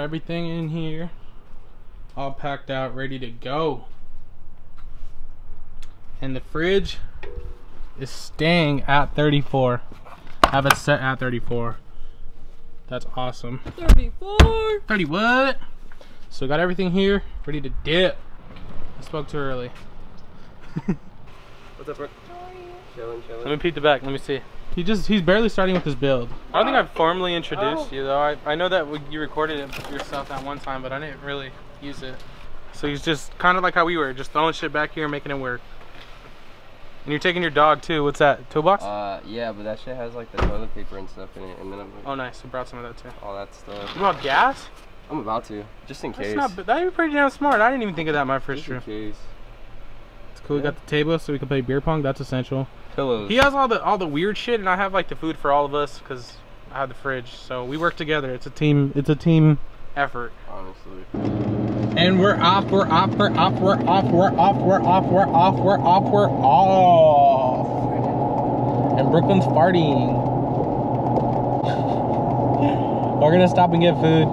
everything in here, all packed out, ready to go. And the fridge is staying at 34. Have it set at 34. That's awesome. 34. 30 what? So we got everything here, ready to dip. I spoke too early. What's up, Brooke? Chilling. Let me peek the back. Let me see. He's barely starting with his build. I don't think I've formally introduced you though. I know that you recorded it yourself that one time, but I didn't really use it. So he's just kind of like how we were, just throwing shit back here and making it work. And you're taking your dog too. What's that? Toolbox? Yeah, but that shit has like the toilet paper and stuff in it, and then I'm like, Oh, nice. You brought some of that too. all that stuff. You brought gas? I'm about to, just in case. That'd be pretty damn smart. I didn't even think of that my first trip. Just in case. It's cool. We got the table so we can play beer pong. That's essential. Pillows. He has all the weird shit, and I have like the food for all of us because I have the fridge. So we work together. It's a team. It's a team effort. Honestly. And we're off. We're off. We're off. We're off. We're off. We're off. We're off. We're off. We're off. And Brooklyn's farting. We're gonna stop and get food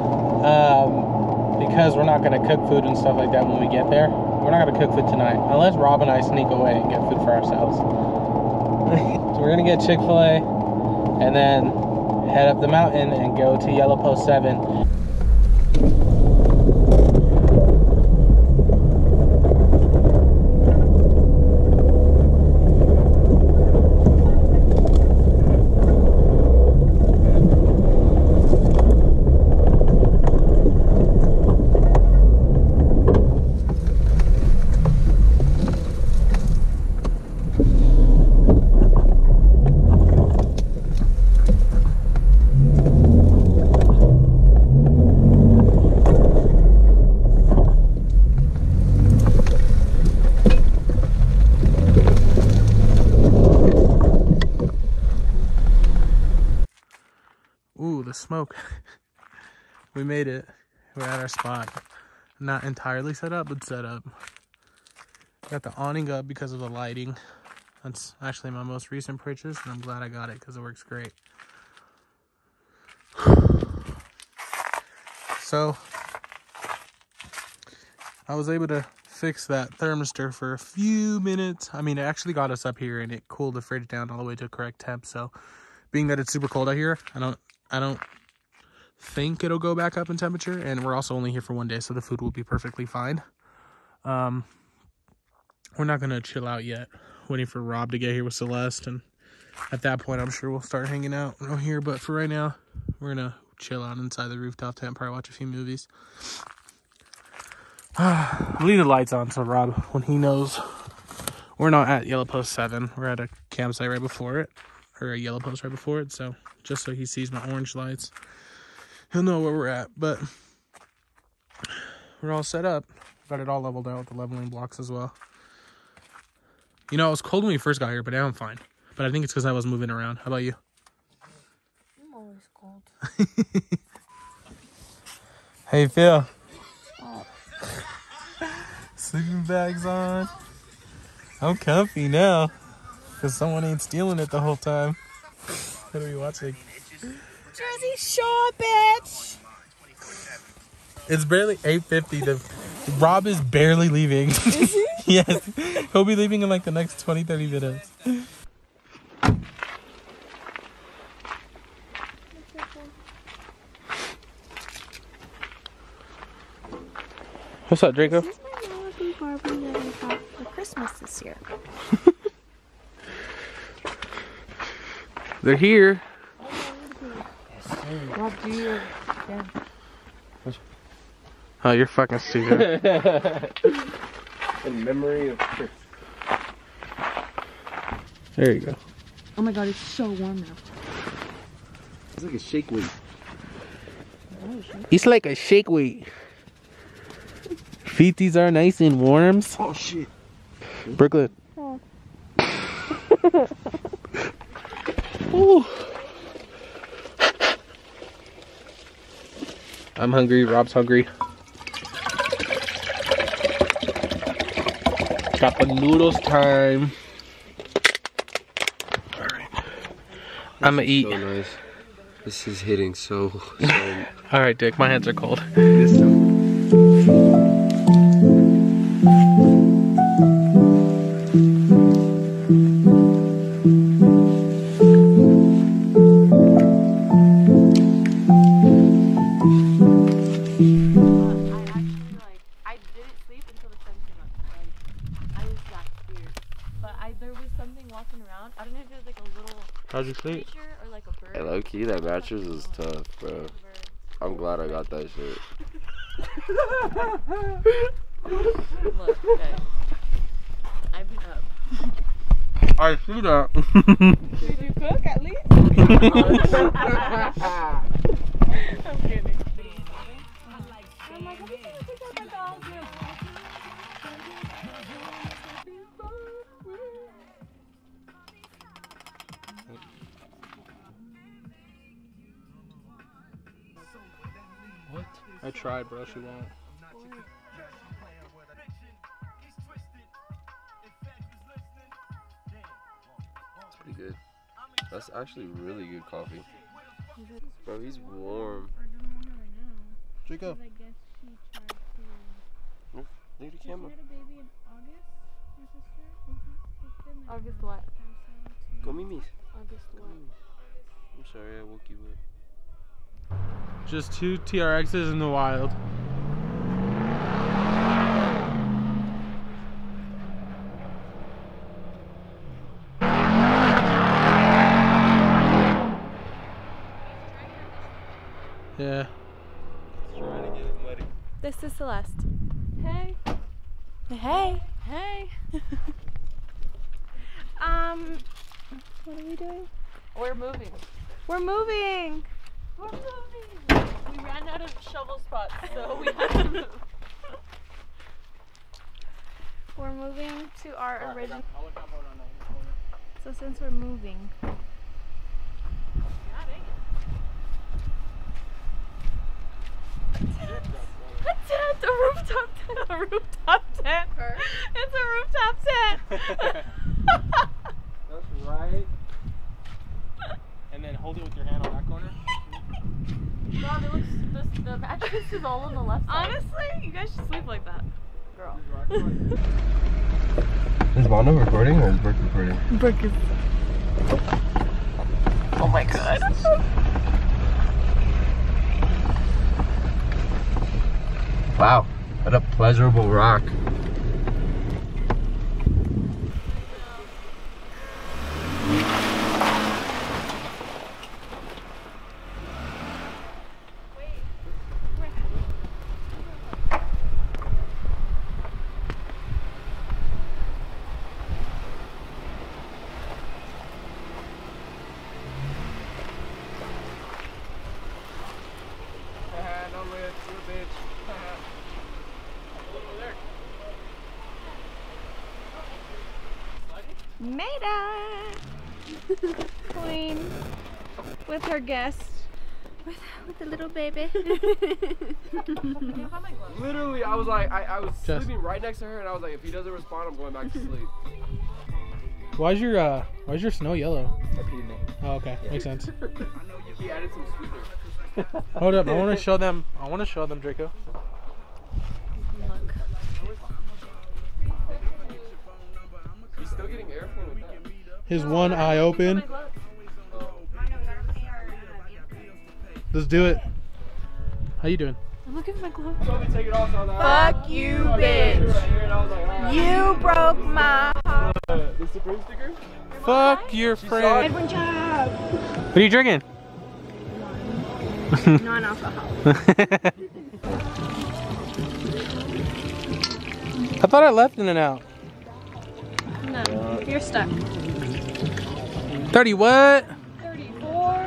because we're not gonna cook food and stuff like that when we get there. We're not gonna cook food tonight unless Rob and I sneak away and get food for ourselves. So we're gonna get Chick-fil-A and then head up the mountain and go to Yellow Post 7. Ooh, the smoke. We made it. We're at our spot. Not entirely set up, but set up. Got the awning up because of the lighting. That's actually my most recent purchase, and I'm glad I got it because it works great. So, I was able to fix that thermistor for a few minutes. I mean, it actually got us up here, and it cooled the fridge down all the way to correct temp. So, being that it's super cold out here, I don't think it'll go back up in temperature, and we're also only here for 1 day, so the food will be perfectly fine. We're not gonna chill out yet, waiting for Rob to get here with Celeste, and at that point I'm sure we'll start hanging out around here, but for right now we're gonna chill out inside the rooftop tent, probably watch a few movies. Leave the lights on so Rob, when he knows we're not at Yellow Post 7, we're at a campsite right before it, or a yellow post right before it, so just so he sees my orange lights, he'll know where we're at. But we're all set up. Got it all leveled out with the leveling blocks as well. You know, it was cold when we first got here, but now I'm fine. But I think it's because I was moving around. How about you? I'm always cold. How you feel? Oh. Sleeping bags on. I'm comfy now. Because someone ain't stealing it the whole time. What are we watching? Jersey Shore, bitch! It's barely 8:50. Rob is barely leaving. Is he? Yes. He'll be leaving in like the next 20-30 minutes. What's up, Draco? This is my Malibu Barbie that I got for Christmas this year. They're here. Rob, do your... Yeah. Oh, you're fucking stupid. In memory of Chris. There you go. Oh my god, it's so warm now. It's like a shake weight. It's like a shake weight. Feeties are nice and warm. Oh shit. Brooklyn. Oh. Ooh. I'm hungry. Rob's hungry. Got the noodles time. Alright. I'm gonna eat. So nice. This is hitting so. All right, Dick, my hands are cold. How'd you sleep? Hey, low key, that mattress is tough, bro. I'm glad I got that shit. Look, okay. I've been up. I see that. Did you cook at least? I'm kidding. I'm like, every time I think about my dog, What? I tried, bro. She won't. It's pretty good. That's actually really good coffee. Bro, he's warm. Draco. Look at the camera. August what? Go Mimi. August what? I'm sorry I woke you up. Just 2 TRXs in the wild. Yeah. Trying to get him ready. This is Celeste. Hey. Hey. Hey. What are we doing? We're moving. We're moving. We're moving. We ran out of shovel spots, so we had to move. We're moving to our original. So since we're moving. A tent, a rooftop tent, a rooftop tent. It's a rooftop tent. That's right. And then hold it with your hand on that corner. God, it looks, the mattress is all on the left side. Honestly, you guys should sleep like that. Girl. Is Mondo recording or is Brooke recording? Brooke is. Oh my god. Wow, what a pleasurable rock. Maida! Queen with her guest. With the little baby. Literally, I was like, I was Just- sleeping right next to her, and I was like, if he doesn't respond, I'm going back to sleep. Why's your snow yellow? I peed in it. Oh, okay. Makes sense. He added some sweetener. Hold up. I want to show them. Draco. Look. He's still getting airflow with that. His one eye open. Let's do it. How you doing? I'm looking at my gloves. Told me to take it off, so I was like, Fuck you, bitch. right here, and I was like, ah. You broke my heart. The Supreme sticker? Fuck your friend. Edwin job. What are you drinking? Non-alcohol. I thought I left In and Out. No, you're stuck. 30 what? 34.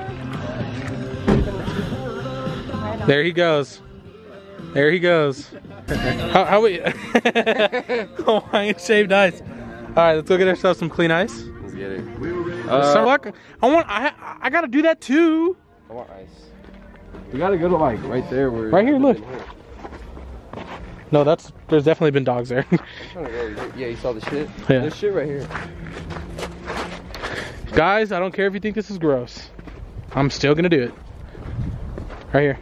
There he goes. There he goes. How we? Hawaiian shaved ice. All right, let's go get ourselves some clean ice. Let's get it. I gotta do that too. I want ice. We gotta go to like right there where. Right here, look. No, there's definitely been dogs there. I'm trying to go. Yeah, you saw the shit? Yeah. There's shit right here. Guys, I don't care if you think this is gross. I'm still gonna do it. Right here.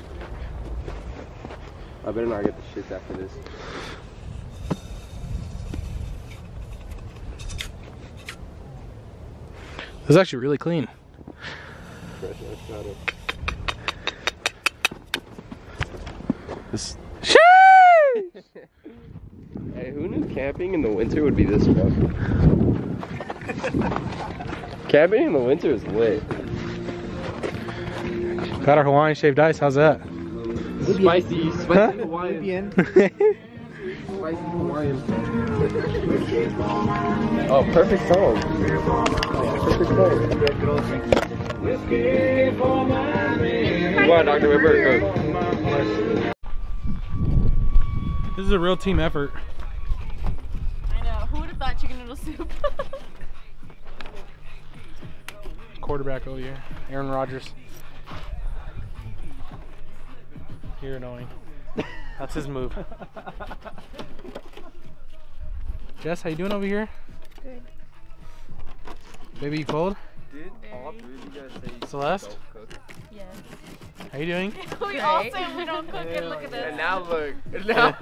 I better not get the shits after this. This is actually really clean. This. Hey, who knew camping in the winter would be this fun? Camping in the winter is lit. Got our Hawaiian shaved ice. How's that? Spicy Huh? Hawaiian. Spicy Hawaiian. Oh, perfect song. Perfect song. Come on, Dr. Weber, go. This is a real team effort. I know. Who would have thought chicken noodle soup? Quarterback over here, Aaron Rodgers. You're annoying. That's his move. Jess, how you doing over here? Good. Baby, you cold? Did all three of you guys say Celeste? don't cook? Yes. How you doing? We all say we don't cook and look at this. And now look. And now.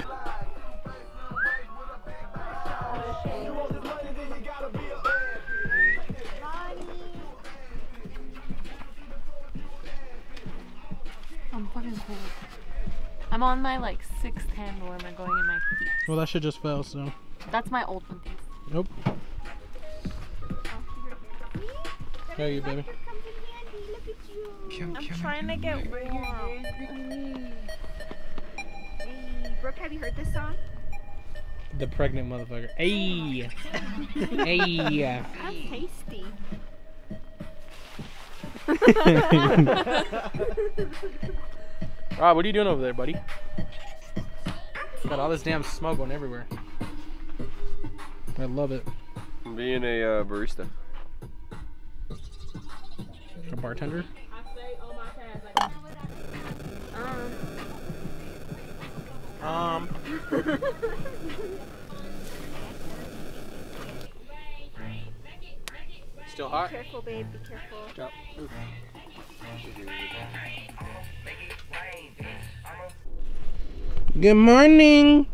I'm fucking cold. I'm on my like 6th handle where am I going in my feet? Well, that shit just fell, so. That's my old one. Nope. How are you, baby? I'm trying to get warm. Hey, Brooke, have you heard this song? The pregnant motherfucker. Hey! Hey! That's tasty. Rob, what are you doing over there, buddy? Got all this damn smoke going everywhere. I love it. I'm being a barista. A bartender? Still hot? Be careful, babe. Be careful. Good morning.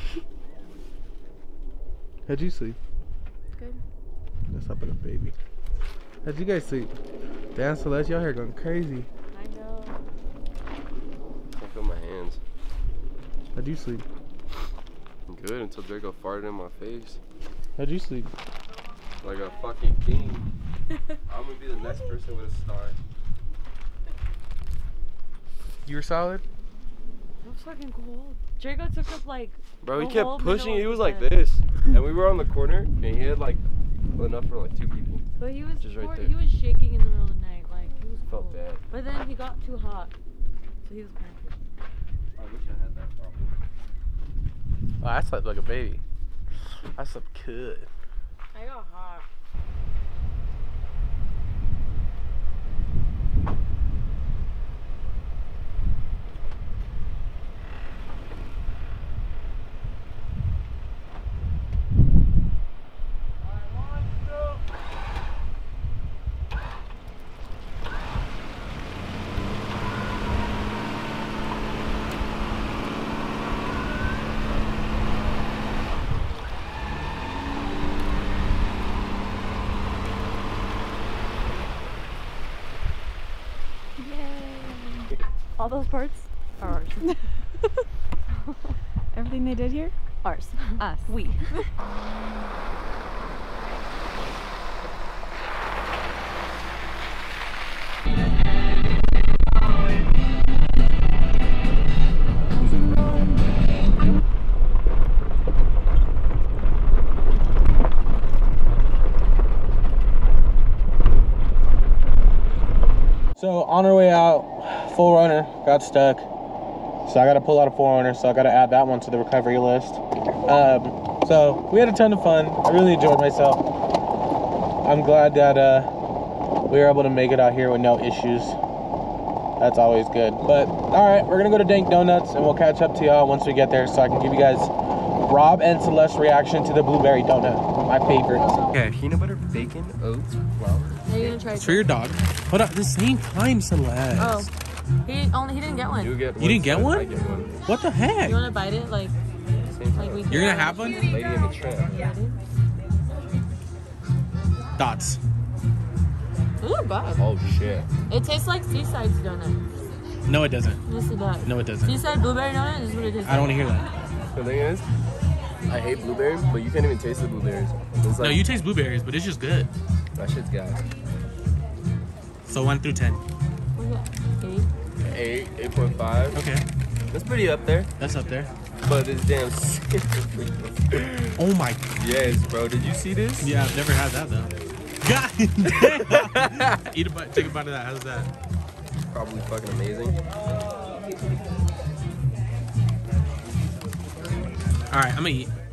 How'd you sleep? Good. Let's up with a baby. How'd you guys sleep? Damn, Celeste, y'all here going crazy. I know. I feel my hands. How'd you sleep? I'm good until Draco farted in my face. How'd you sleep? Like a fucking king. I'm gonna be the next person with a star. You were solid? It was fucking cold. Draco took up like. Bro, he the kept whole pushing. middle He of was the like bed. this, and we were on the corner, and he had like enough for like 2 people. But he was Just right there. he was shaking in the middle of the night, like he was Felt cold. bad. But then he got too hot, so he was panicking. I wish I had that problem. Oh, I slept like a baby. I slept good. I got hot. All those parts are ours. Everything they did here? Ours. Us. We. So on our way out, full runner got stuck. So I got to pull out a 4runner, so I got to add that one to the recovery list. So we had a ton of fun. I really enjoyed myself. I'm glad that we were able to make it out here with no issues. That's always good. But all right, we're gonna go to Dank Donuts and we'll catch up to y'all once we get there, so I can give you guys Rob and Celeste's reaction to the blueberry donut, my favorite. Yeah, peanut butter, bacon, oats, flour. Are you gonna try? It's for your dog. Hold on, at the same time, Celeste. Oh. He didn't get one. You get You didn't get one? I get one. What the heck? You wanna bite it? Like Same we time. You're gonna have one? Lady in the Tramp. Thoughts? Those are bad. Oh shit. It tastes like Seaside's donut. No, it doesn't. Yes, it does. No, it doesn't. Seaside blueberry donut is what it is. I don't want to hear that. The thing is, I hate blueberries, but you can't even taste the blueberries. It's No, like, you taste blueberries, but it's just good. that shit's gas. So 1 through 10. What is that? 8? 8, 8.5. Okay, That's pretty up there, that's up there. but it's damn. Oh my. Yes, bro. Did you see this? Yeah, I've never had that though. God damn. Eat a bite. Take a bite of that. How's that? Probably fucking amazing. All right, I'm gonna eat.